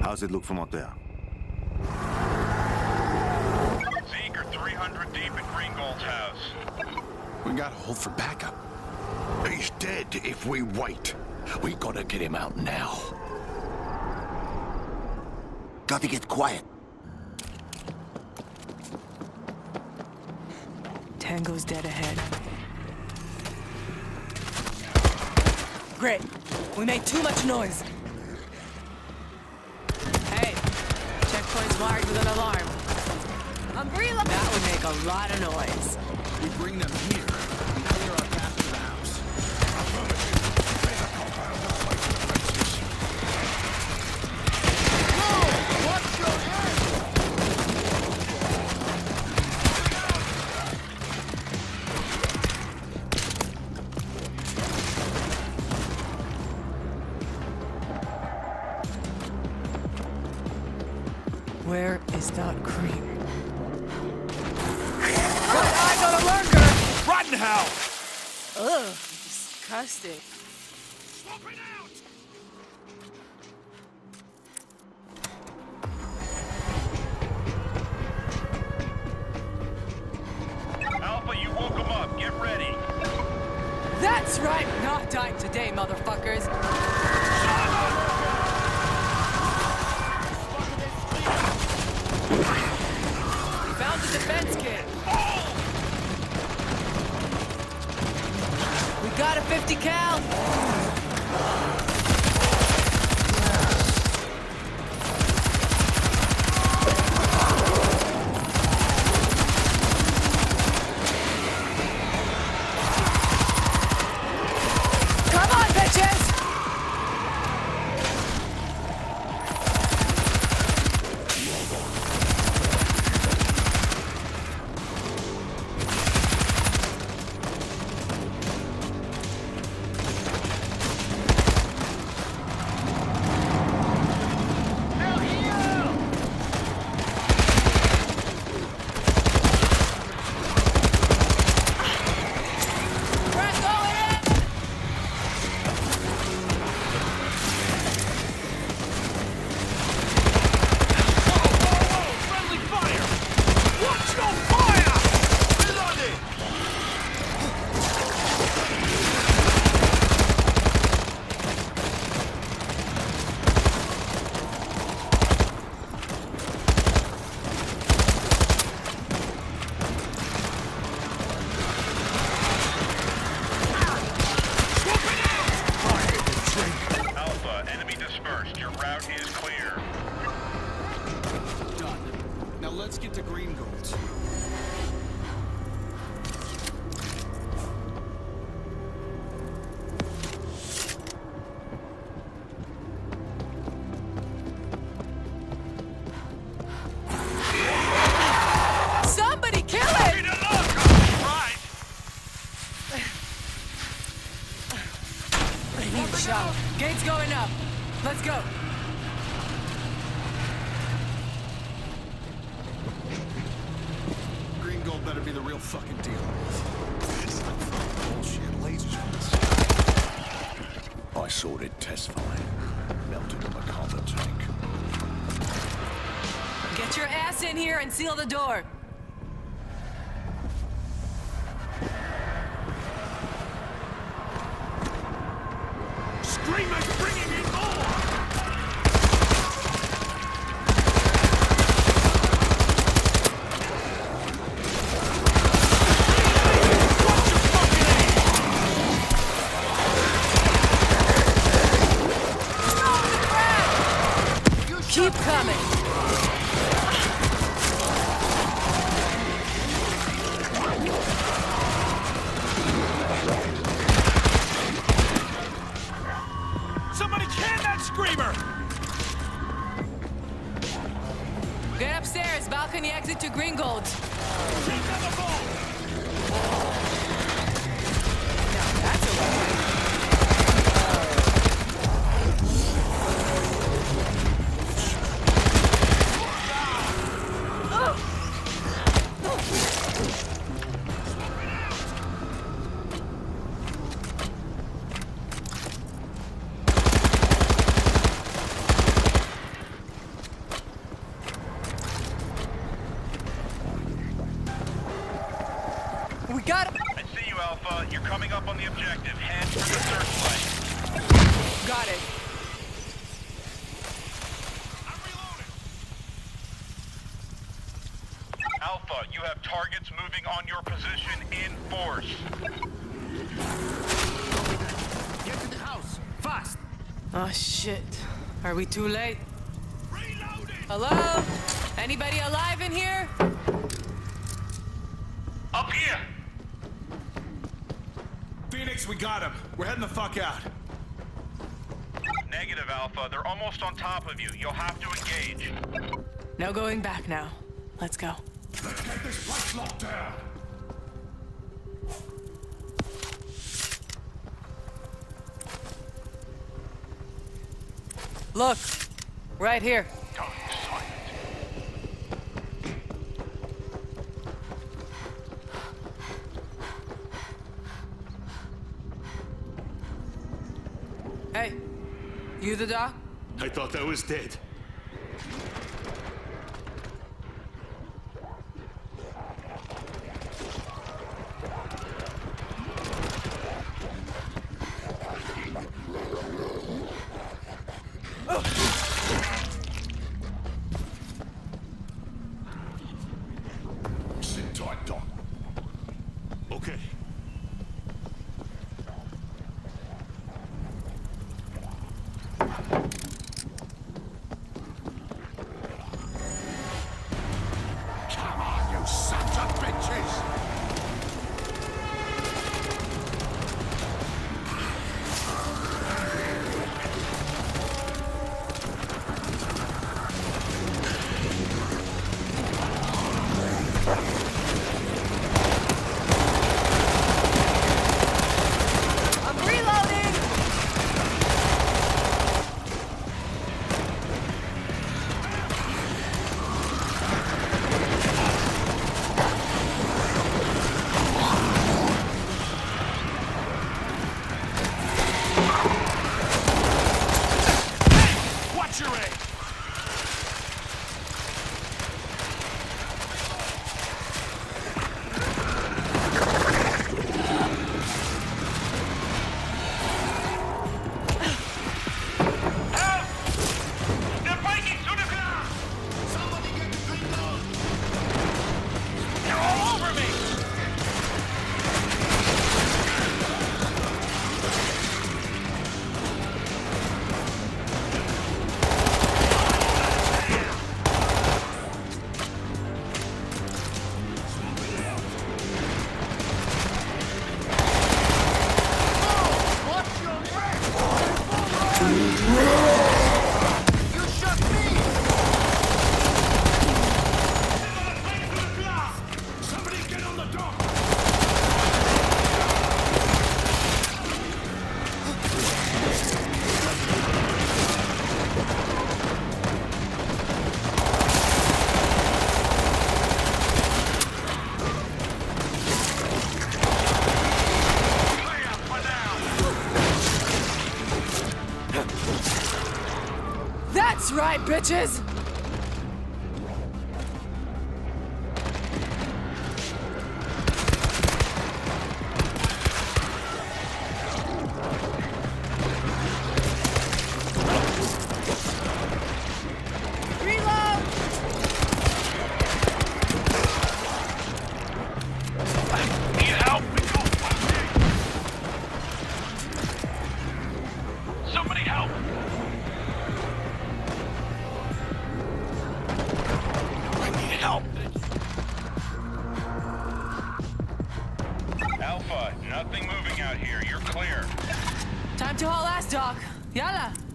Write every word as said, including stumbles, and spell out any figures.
How's it look from out there? Zeke are three hundred deep in Greengold's house. We gotta hold for backup. He's dead if we wait. We gotta get him out now. Gotta get quiet. Tango's dead ahead. Great. We made too much noise. Hey, checkpoint's wired with an alarm. Umbrella! That would make a lot of noise. We bring them here. Now they're our path to the house. Whoa! Watch your head! Where is that creep? Got eyes on a lurker! Rotten hell! Ugh, disgusting. Swap it out! Alpha, you woke him up. Get ready. That's right, not dying today, motherfuckers. We found the defense kit. We got a fifty cal. Come on, bitches! We're going in! Friendly fire! Watch your fire! Reloading! Alpha, enemy dispersed. Your route is clear. Done. Now let's get to Greengold's. Somebody kill it! Right. I need a shot. Gate's going up. Let's go. Greengold better be the real fucking deal. Bullshit, lasers. I sorted test fine. Melted in the carbon tank. Get your ass in here and seal the door. Screamers bringing in more! Keep coming. Somebody can that screamer! Get upstairs. Balcony exit to Greengold's. Take down the ball! Now that's a weapon. We got him. I see you, Alpha. You're coming up on the objective. Head for the searchlight. Got it. I'm reloading. Alpha, you have targets moving on your position in force. Get to the house, fast! Oh, shit. Are we too late? Reloading! Hello? Anybody alive in here? Up here! Phoenix, we got him. We're heading the fuck out. Negative, Alpha. They're almost on top of you. You'll have to engage. No going back now. Let's go. Let's get this place locked down. Look. Right here. Hey. You the doc? I thought I was dead. Sit tight, Doc. Okay. Come on, you sons of bitches! I'm reloading! Watch your aim! Help! They're breaking through the ground! Somebody get the green dog! They're all over me! Somebody get on the dock! Clear for now! That's right, bitches! Reload! Need help? Somebody help! I need help! Alpha, nothing moving out here. You're clear. Time to haul ass, Doc. Yalla!